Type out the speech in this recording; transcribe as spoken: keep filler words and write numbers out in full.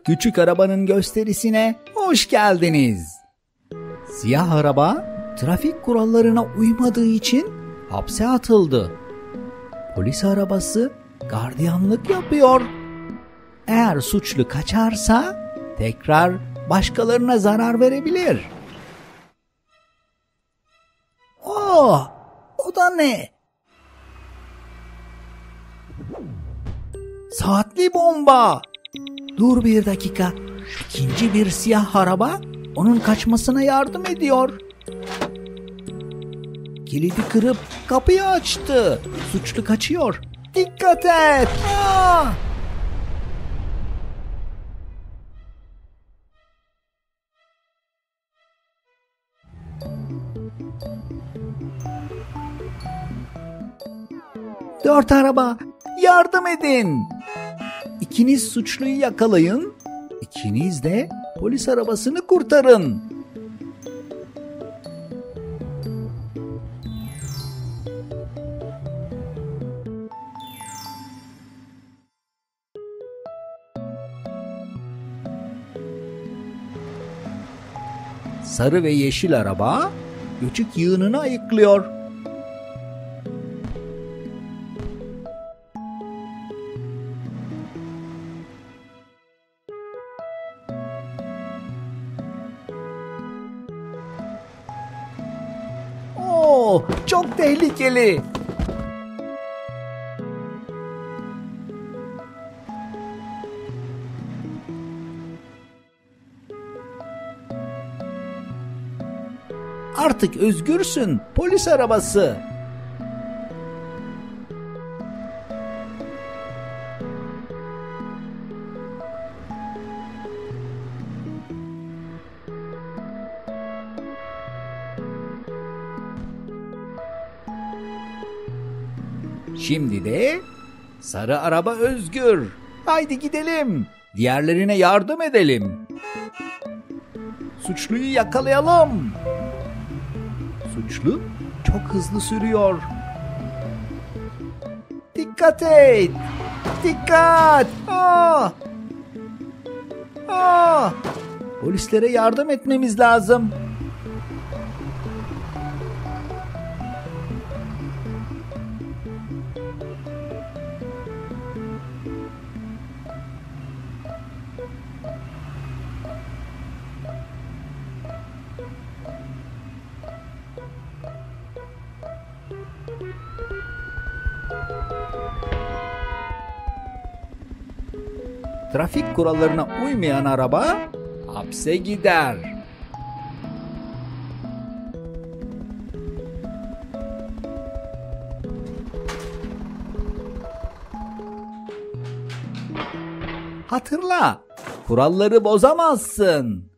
Küçük arabanın gösterisine hoş geldiniz. Siyah araba trafik kurallarına uymadığı için hapse atıldı. Polis arabası gardiyanlık yapıyor. Eğer suçlu kaçarsa tekrar başkalarına zarar verebilir. Oh, o da ne? Saatli bomba. Dur bir dakika. İkinci bir siyah araba onun kaçmasına yardım ediyor. Kilidi kırıp kapıyı açtı. Suçlu kaçıyor. Dikkat et. Aa! Dört araba, yardım edin. İkiniz suçluyu yakalayın. İkiniz de polis arabasını kurtarın. Sarı ve yeşil araba göçük yığınını ayıklıyor. Oo, çok tehlikeli. Artık özgürsün, polis arabası. Şimdi de sarı araba özgür. Haydi gidelim. Diğerlerine yardım edelim. Suçluyu yakalayalım. Suçlu çok hızlı sürüyor. Dikkat et. Dikkat. Aa! Aa! Polislere yardım etmemiz lazım. Trafik kurallarına uymayan araba hapse gider. Hatırla, kuralları bozamazsın.